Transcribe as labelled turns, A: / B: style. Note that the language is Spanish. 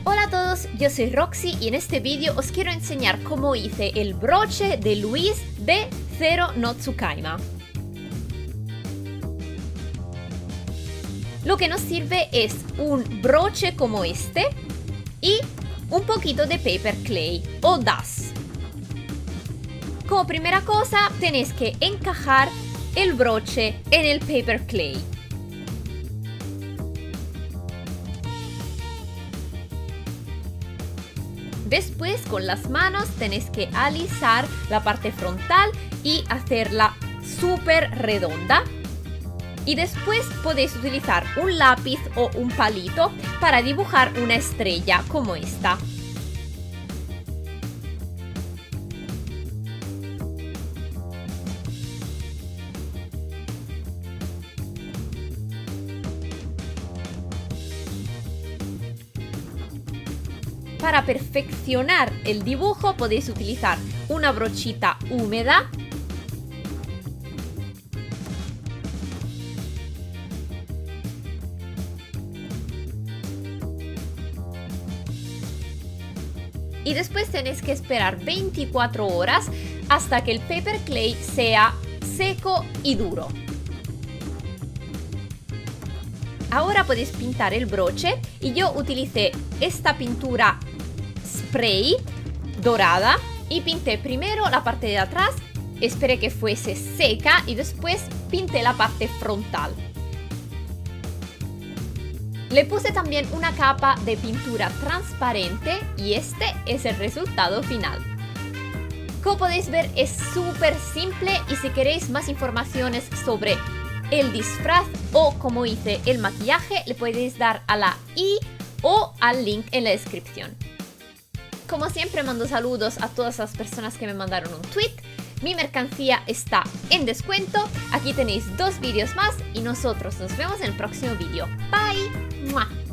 A: Hola a todos, yo soy Roxy y en este vídeo os quiero enseñar cómo hice el broche de Luis de Zero no Tsukaima. Lo que nos sirve es un broche como este y un poquito de paper clay o DAS. Como primera cosa tenéis que encajar el broche en el paper clay. Después con las manos tenéis que alisar la parte frontal y hacerla súper redonda. Y después podéis utilizar un lápiz o un palito para dibujar una estrella como esta. Para perfeccionar el dibujo podéis utilizar una brochita húmeda y después tenéis que esperar 24 horas hasta que el paper clay sea seco y duro. Ahora podéis pintar el broche y yo utilicé esta pintura spray dorada y pinté primero la parte de atrás, esperé que fuese seca y después pinté la parte frontal. Le puse también una capa de pintura transparente y este es el resultado final. Como podéis ver es súper simple y si queréis más informaciones sobre el disfraz o cómo hice el maquillaje le podéis dar a la i o al link en la descripción. Como siempre mando saludos a todas las personas que me mandaron un tweet. Mi mercancía está en descuento. Aquí tenéis 2 vídeos más y nosotros nos vemos en el próximo vídeo. Bye. ¡Mua!